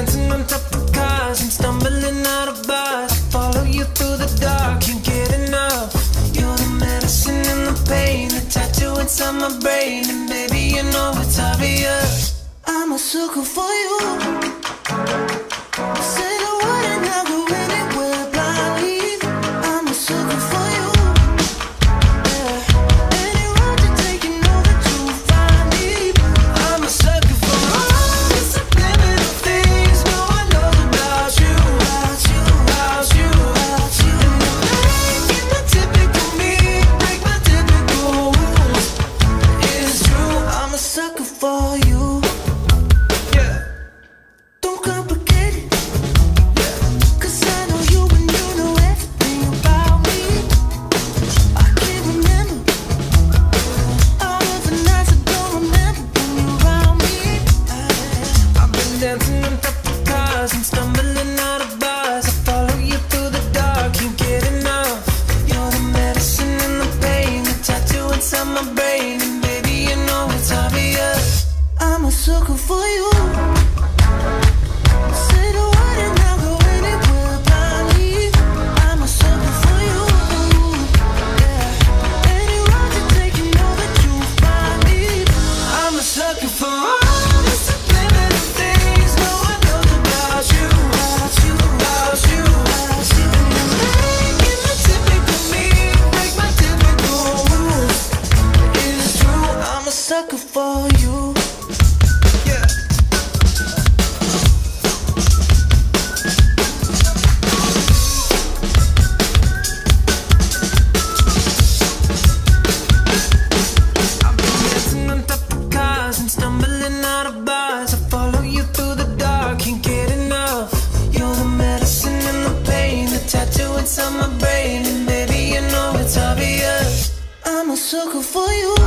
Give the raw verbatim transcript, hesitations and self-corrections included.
dancing on top of cars and stumbling out of bars. I follow you through the dark, can't get enough. You're the medicine and the pain, the tattoo inside my brain. And baby, you know it's obvious, I'm a sucker for you. Say the word and I'll go anywhere blindly. I'm a sucker for you. Yeah. Any road you take, you know that you'll find me. I'm a sucker for all the subliminal things no one knows about you, about you, about you, about you. And you're making the typical me break my typical rules. It's true, I'm a sucker for you. Dancing on top of cars and stumbling out of bars. I follow you through the dark, can't get enough. You're the medicine and the pain, the tattoo inside my brain. And baby, you know it's obvious, I'm a sucker for you. Say the word and I'll go anywhere blindly. I'm a sucker for you. Yeah. Any road you take, you know that you'll find me. I'm a sucker for all the subliminal things no one knows about you, about you, about you, about you. And you're making the typical me break my typical rules. It's true, I'm a sucker for you. Yeah. I've been dancing on top of cars and stumbling out of bars. I follow you through the dark, can't get enough. You're the medicine and the pain, the tattoo inside my brain. And baby, you know it's obvious, I'm a sucker for you.